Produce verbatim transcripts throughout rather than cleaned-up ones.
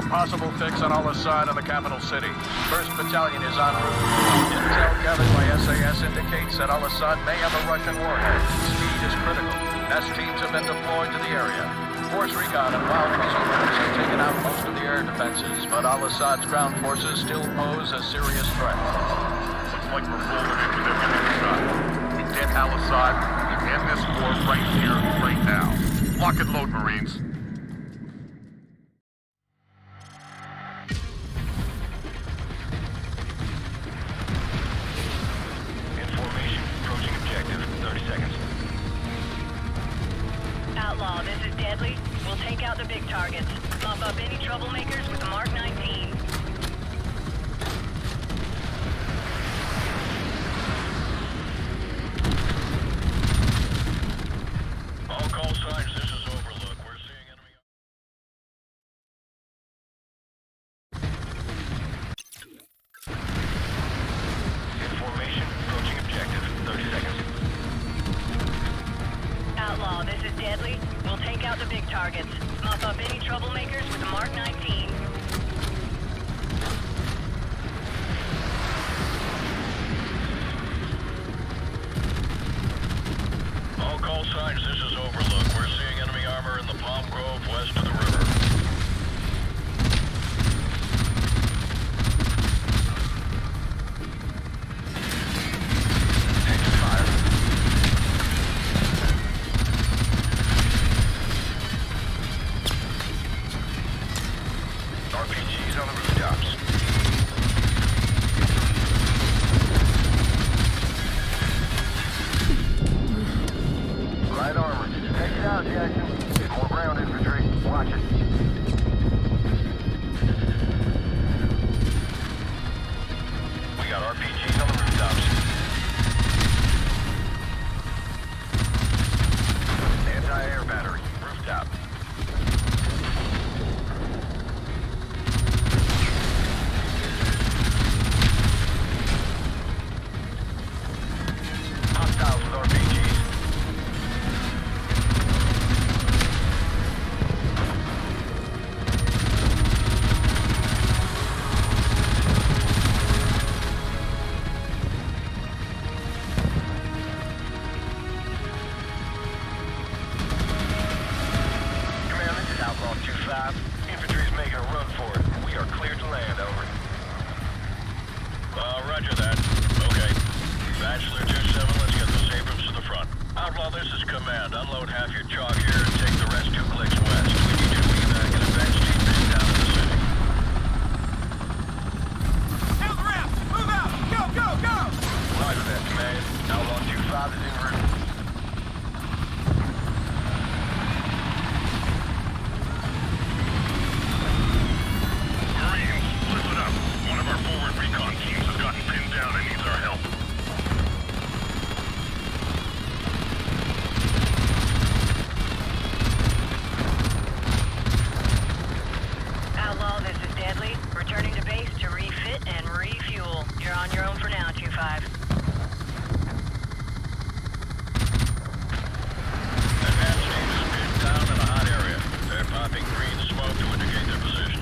possible fix on Al-Assad and the capital city. First Battalion is en route. Intel gathered by S A S indicates that Al-Assad may have a Russian warhead. Speed is critical, as teams have been deployed to the area. Force recon and wild missile groups have taken out most of the air defenses, but Al-Assad's ground forces still pose a serious threat. Looks like we're rolling in with everything we got. We get Al-Assad, we end this war right here, right now. Lock and load, Marines. Information approaching objective. thirty seconds. Outlaw, this is Deadly. We'll take out the big targets. Mop up any troublemakers with the Mark nineteen. All call signs, this is Overlook. We're seeing enemy... Information approaching objective. thirty seconds. Outlaw, this is Deadly. We'll take out the big targets. Mop up any troublemakers with the Mark nineteen. All call signs, this is Overlook. We're seeing enemy armor in the Palm Grove west of the river. Taking fire. R P Gs on the rooftops. Light armor. Take it out, Jackson. More ground infantry. Watch it. We got R P Gs on the rooftops. Anti-air battery. Rooftop. Hostiles with R P Gs. Command, this is Outlaw two five. Infantry's making a run for it. We are cleared to land, over. Uh, roger that. Okay. Bachelor two seven, let's get those Abrams to the front. Outlaw, this is Command. Unload half your chalk here and take the rest two clicks west. We need you to evac and advance team base down to the city. Down the ramp! Move out! Go, go, go! Roger that, Command. Outlaw two five is en route. Marines, listen up. One of our forward recon teams has gotten pinned down and needs our help. Outlaw, this is Deadly. Returning to base to refit and refuel. You're on your own for now, two five. Advance team is pinned down in a hot area. They're popping green smoke to indicate their position.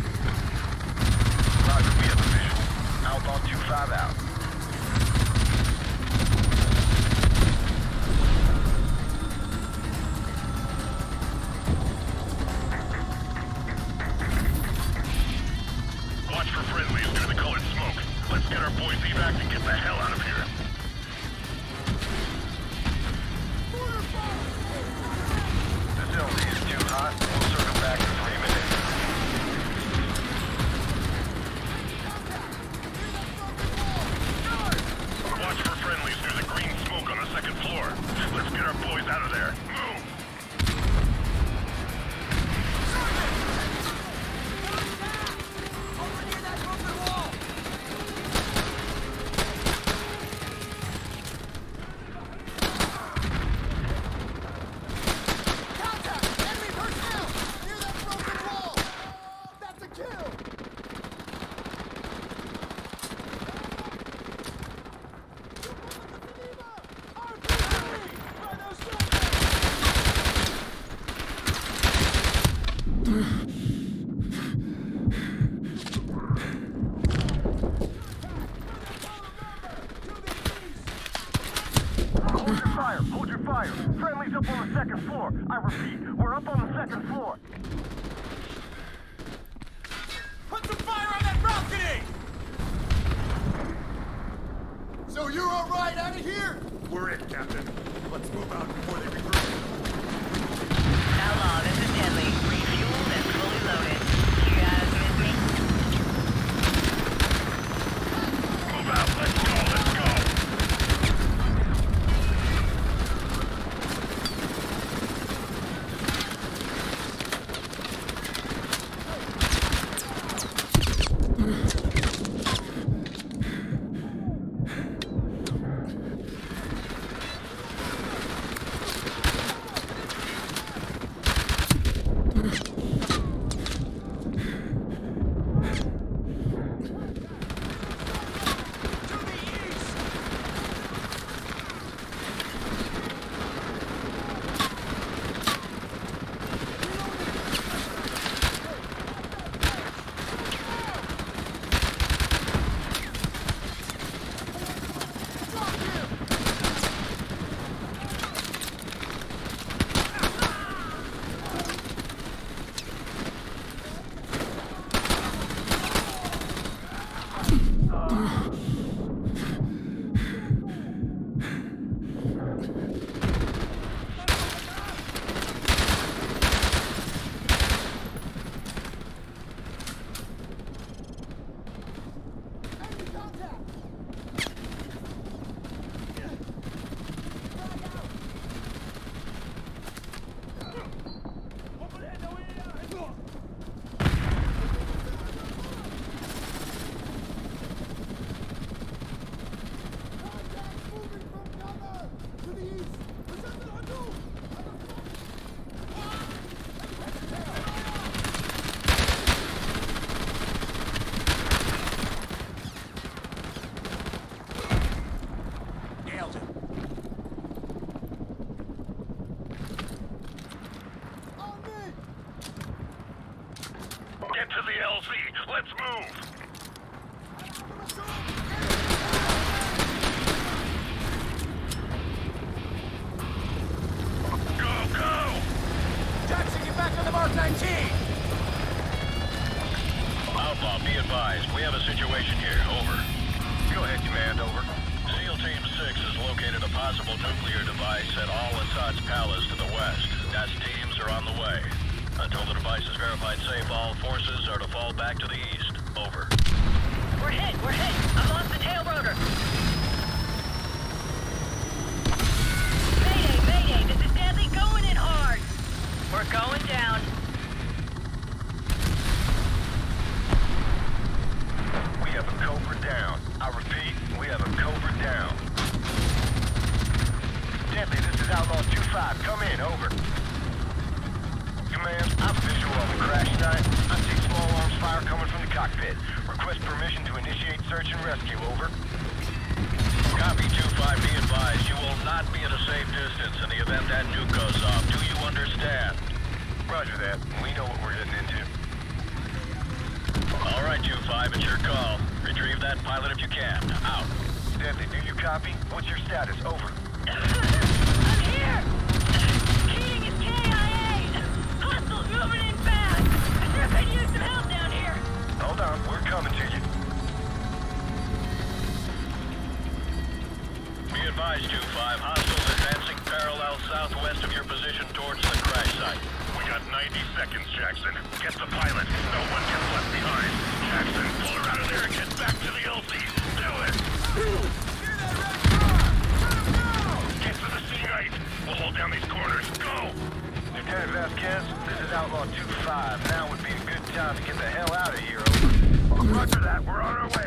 Roger, we have a visual. Outlaw two five out. Watch for friendlies near the colored smoke. Let's get our boys evac and get the hell out of here. Facility is too hot. We'll circle back in three minutes. Watch for friendlies near the green smoke on the second floor. Let's get our boys out of there. Move! We're in, Captain. Let's move out before they regroup. Outlaw, this is Deadly. Refueled and fully loaded. You guys miss me? Move out. Let's go. Let's go. Get to the L Z. Let's move. Go, go! Jackson, get back on the Mark nineteen! Outlaw, be advised. We have a situation here. Over. Go ahead, Command. Over. SEAL Team six has located a possible nuclear device at Al-Assad's palace to the west. N A S teams are on the way. Until the device is verified safe, all forces are to fall back to the east. Over. We're hit! We're hit! I've lost the tail rotor! Mayday! Mayday! This is Deadly going in hard! We're going down. We have a Cobra down. I repeat, we have a Cobra down. Deadly, this is Outlaw two five. Come in, over. Command, I'm visual on the crash site. I see small arms fire coming from the cockpit. Request permission to initiate search and rescue, over. Copy two five, be advised. You will not be at a safe distance in the event that nuke goes off. Do you understand? Roger that. We know what we're getting into. All right, two five, it's your call. Retrieve that pilot if you can. Out. Deadly, do you copy? What's your status? Over. I'm here! Keying is K I A! Hostiles moving in fast! I sure could use some help down here! Hold on, we're coming to you. Be advised, two five, hostiles advancing parallel southwest of your position towards the crash site. We got ninety seconds, Jackson. Get the pilot. No one gets left behind. Jackson, pull her out of there and get back to the L Z. Do it! Hear that red car! Shut him down! Get to the sea ice. We'll hold down these corners. Go! Lieutenant Vasquez, this is Outlaw two five. Now would be a good time to get the hell out of here, over. Roger that. We're on our way.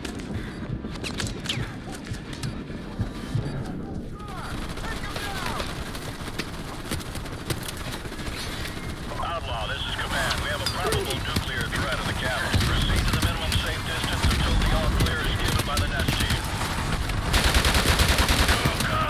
Outlaw, this is Command. We have a probable nuclear threat in the cabin. Proceed to the minimum safe distance until the all-clear is given by the N A S team. Go, go!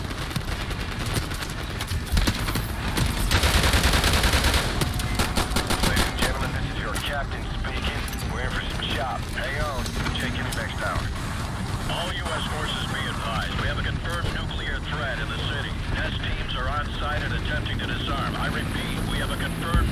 Ladies and gentlemen, this is your captain speaking. We're in for some chop. Hang on. Check in next hour. All U S forces be advised. We have a confirmed nuclear threat in the city. N A S teams are on site and attempting to disarm. I repeat, we have a confirmed